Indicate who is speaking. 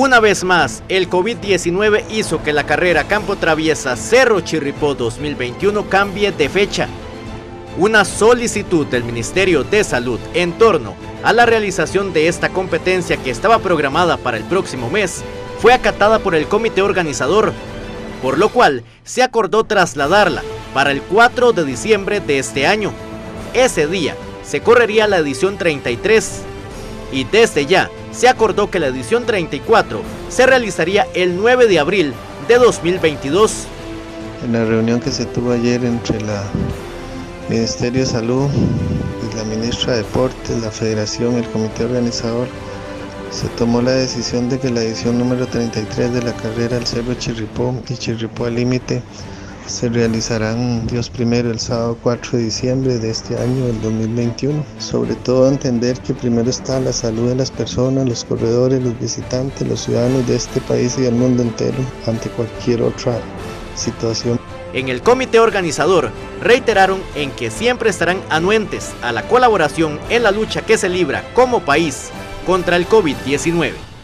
Speaker 1: Una vez más, el COVID-19 hizo que la carrera Campo Traviesa Cerro Chirripó 2021 cambie de fecha. Una solicitud del Ministerio de Salud en torno a la realización de esta competencia, que estaba programada para el próximo mes, fue acatada por el comité organizador, por lo cual se acordó trasladarla para el 4 de diciembre de este año. Ese día se correría la edición 33 y desde ya se acordó que la edición 34 se realizaría el 9 de abril de 2022.
Speaker 2: En la reunión que se tuvo ayer entre el Ministerio de Salud y la ministra de Deportes, la Federación, el comité organizador, se tomó la decisión de que la edición número 33 de la carrera del Cerro Chirripó y Chirripó al Límite se realizarán, Dios primero, el sábado 4 de diciembre de este año, del 2021. Sobre todo entender que primero está la salud de las personas, los corredores, los visitantes, los ciudadanos de este país y del mundo entero ante cualquier otra situación.
Speaker 1: En el comité organizador reiteraron en que siempre estarán anuentes a la colaboración en la lucha que se libra como país contra el COVID-19.